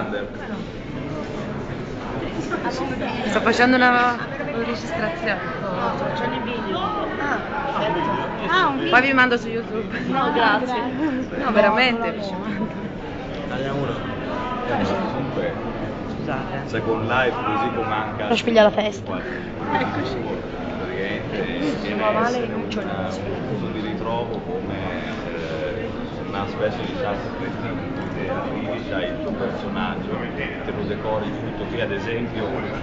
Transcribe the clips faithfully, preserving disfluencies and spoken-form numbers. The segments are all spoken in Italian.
grande. Sto facendo una registrazione. Sto facendo i video. Ah, un video. Poi vi mando su YouTube. No, grazie. No, veramente vi ci mando. Andiamo uno. Comunque, Scusate. Second Life, così come anche Lo spiglia la festa. Eccoci. Praticamente viene a essere un punto di ritrovo come eh, una specie di chat creativa in cui te arrivi, c'hai il tuo personaggio, te lo decori tutto. Qui ad esempio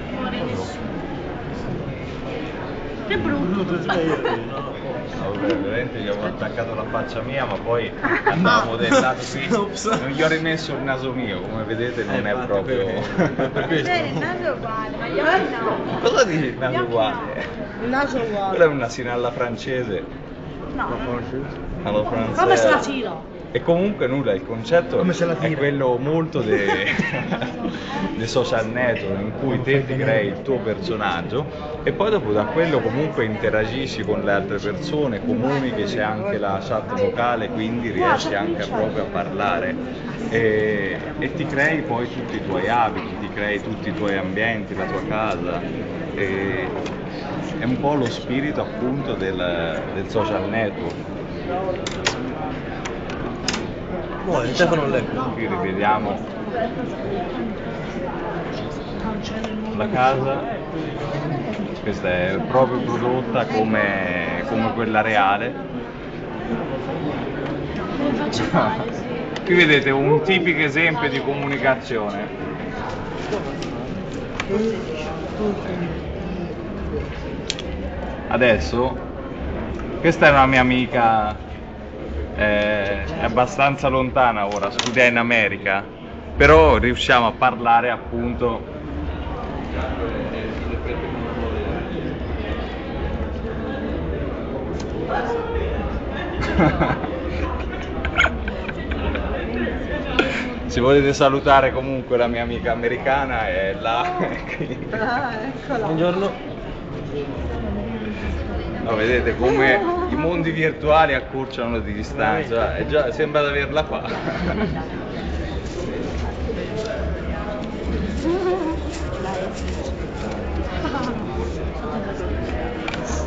Che brutto. vabbè, veramente gli avevo attaccato la faccia mia, ma poi andavo modellato qui, non gli ho rimesso il naso mio, come vedete non Eh, è infatti, proprio per- per questo. Bene, il naso è uguale, ma gli occhi no. cosa dici il naso uguale? Il naso è Quella è uguale. una sinalla francese. No. Allo francese. Come se la tira? E comunque nulla, il concetto Come se la è tira. quello molto dei de social network in cui te ti crei il tuo personaggio e poi dopo da quello comunque interagisci con le altre persone, comunichi, c'è anche la chat vocale, quindi riesci anche a proprio a parlare e, e ti crei poi tutti i tuoi abiti, ti crei tutti i tuoi ambienti, la tua casa. E è un po' lo spirito appunto del, del social network. No, il telefono non leggo. Qui rivediamo la casa, questa è proprio prodotta come, come quella reale. Qui vedete un tipico esempio di comunicazione. Adesso, questa è una mia amica, eh, è abbastanza lontana ora, studia in America, però riusciamo a parlare appunto se volete salutare comunque la mia amica americana è là. Ah, eccola. Buongiorno. No, vedete come i mondi virtuali accorciano di distanza, è già, sembra di averla qua.